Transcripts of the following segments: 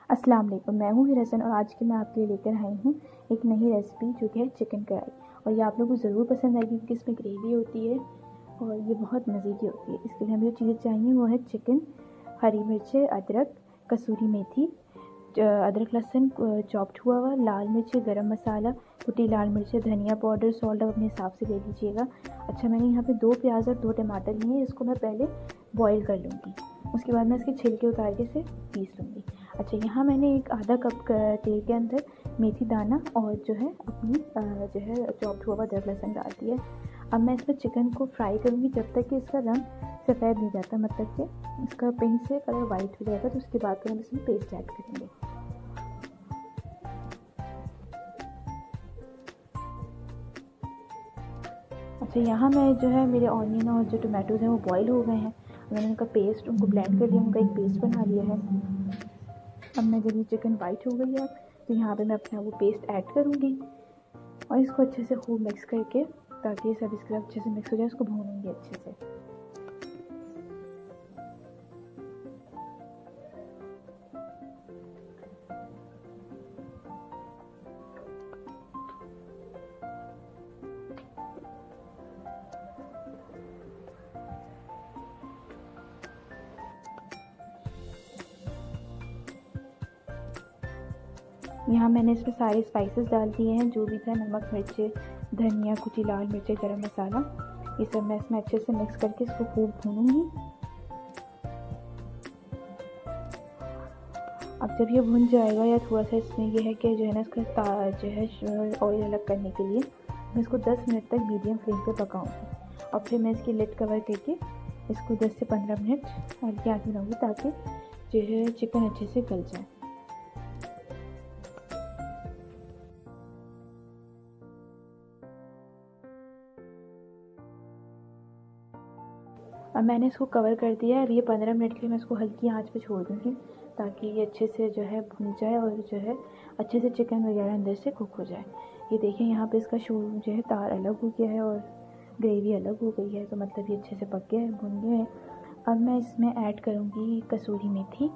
अस्सलाम वालेकुम, मैं हूँ हिरसन और आज की मैं आपके लिए लेकर आई हूँ एक नई रेसिपी जो कि है चिकन कढ़ाई। और ये आप लोगों को ज़रूर पसंद आएगी क्योंकि इसमें ग्रेवी होती है और ये बहुत मज़े की होती है। इसके लिए हमें जो चीज़ें चाहिए वो है चिकन, हरी मिर्चें, अदरक, कसूरी मेथी, अदरक लहसुन चॉप्ड हुआ हुआ, लाल मिर्च, गरम मसाला, कुटी लाल मिर्च, धनिया पाउडर, सॉल्ट अपने हिसाब से ले लीजिएगा। अच्छा, मैंने यहाँ पे 2 प्याज और 2 टमाटर लिए हैं। इसको मैं पहले बॉईल कर लूँगी, उसके बाद मैं इसके छिलके उतार के इसे पीस लूँगी। अच्छा, यहाँ मैंने एक आधा कप तेल के अंदर मेथी दाना और जो है अपनी जो है चॉप्ड हुआ अदरक लहसुन डाल दिया है। अब मैं इसमें चिकन को फ्राई करूँगी जब तक कि इसका रंग सफ़ेद नहीं जाता, मतलब कि इसका पिंक से कलर वाइट हो जाएगा। तो उसके बाद हम इसमें पेस्ट ऐड करेंगे। अच्छा, यहाँ मैं जो है मेरे ऑनियन और जो टमाटोज़ हैं वो बॉईल हो गए हैं। मैंने उनका पेस्ट उनको ब्लेंड कर लिया, उनका एक पेस्ट बना लिया है। अब मैं जब ये चिकन वाइट हो गई है तो यहाँ पे मैं अपना वो पेस्ट ऐड करूँगी और इसको अच्छे से खूब मिक्स करके, ताकि सब इसके साथ अच्छे से मिक्स हो जाए, इसको भूनूंगी अच्छे से। यहाँ मैंने इसमें सारे स्पाइसेस डाल दिए हैं, जो भी था, नमक, मिर्चे, धनिया, कुटी लाल मिर्च, गरम मसाला, ये सब मैं इसमें अच्छे से मिक्स करके इसको खूब भूनूंगी। अब जब ये भुन जाएगा या थोड़ा सा इसमें यह है कि जो है ना इसका जो है ऑयल अलग करने के लिए मैं इसको 10 मिनट तक मीडियम फ्लेम पे पकाऊंगी और फिर मैं इसकी लिड कवर करके इसको 10 से 15 मिनट हल्की आंच में रखूँगी ताकि जो है चिकन अच्छे से गल जाए। अब मैंने इसको कवर कर दिया है। अब ये 15 मिनट के लिए मैं इसको हल्की आंच पे छोड़ दूँगी ताकि ये अच्छे से जो है भुन जाए और जो है अच्छे से चिकन वगैरह अंदर से कुक हो जाए। ये देखिए यहाँ पे इसका शोर जो है तार अलग हो गया है और ग्रेवी अलग हो गई है, तो मतलब ये अच्छे से पक गया है, भुन गया है। अब मैं इसमें ऐड करूँगी कसूरी मेथी,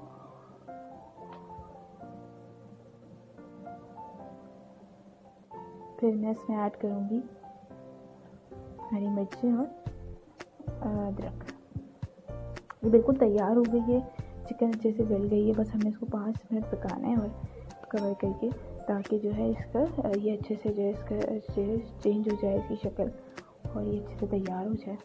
फिर मैं इसमें ऐड करूँगी हरी मिर्चें और अदरक। ये बिल्कुल तैयार हो गई है, चिकन अच्छे से गल गई है। बस हमें इसको 5 मिनट पकाना है और कवर करके, ताकि जो है इसका ये अच्छे से जो है इसका चेंज हो जाए इसकी शक्ल और ये अच्छे से तैयार हो जाए।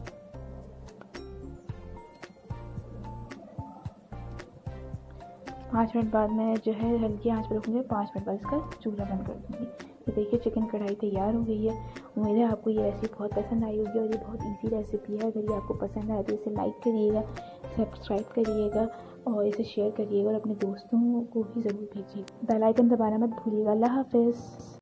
पाँच मिनट बाद मैं जो है हल्की आंच पर रखूँगी, 5 मिनट बाद इसका चूल्हा बंद कर दूँगी। ये देखिए चिकन कढ़ाई तैयार हो गई है। उम्मीद है आपको ये रेसिपी बहुत पसंद आई होगी और ये बहुत इजी रेसिपी है। अगर ये आपको पसंद आए तो इसे लाइक करिएगा, सब्सक्राइब करिएगा और इसे शेयर करिएगा और अपने दोस्तों को भी ज़रूर भेजिए। बेल आइकन दबाना मत भूलिएगा। अल्लाह हाफ़िज़।